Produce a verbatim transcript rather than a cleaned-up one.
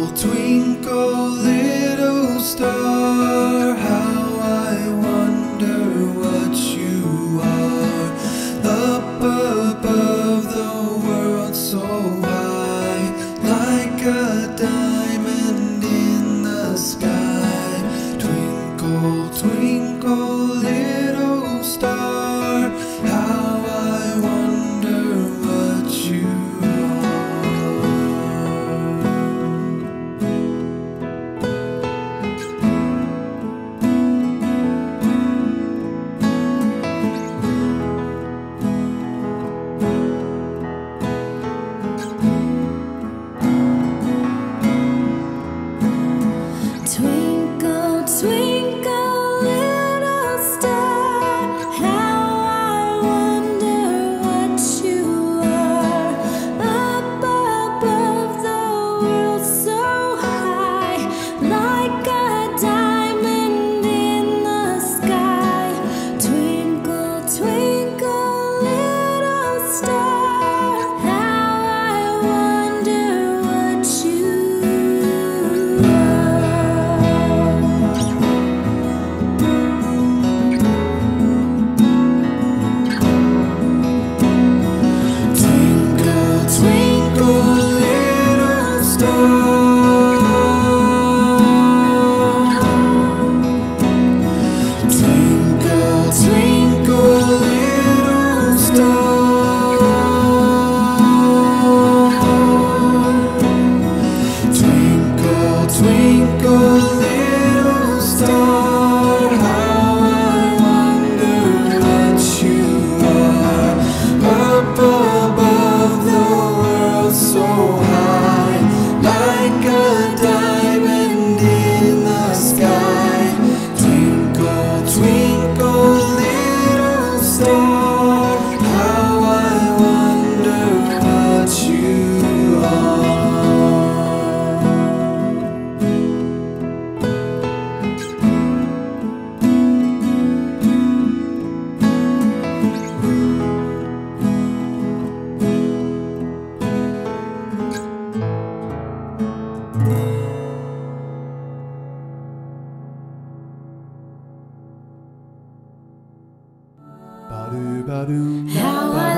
Twinkle, twinkle, little star, how I wonder what you are. Up above the world so high, like a diamond in the sky. Twinkle, twinkle, little star, how I wonder what you are. Twinkle, twinkle, little star, how I wonder what you are. Up above the world so high, like a diamond in the sky. Twinkle, twinkle, little star, how I wonder what you are. Twinkle, twinkle, little star. Twinkle, twinkle, little star. Twinkle, twinkle, little star, how I wonder what you are. Up above the world so high, like a diamond in the sky. Twinkle, twinkle, little star, how I wonder what you are. Ba-do, ba-do. How I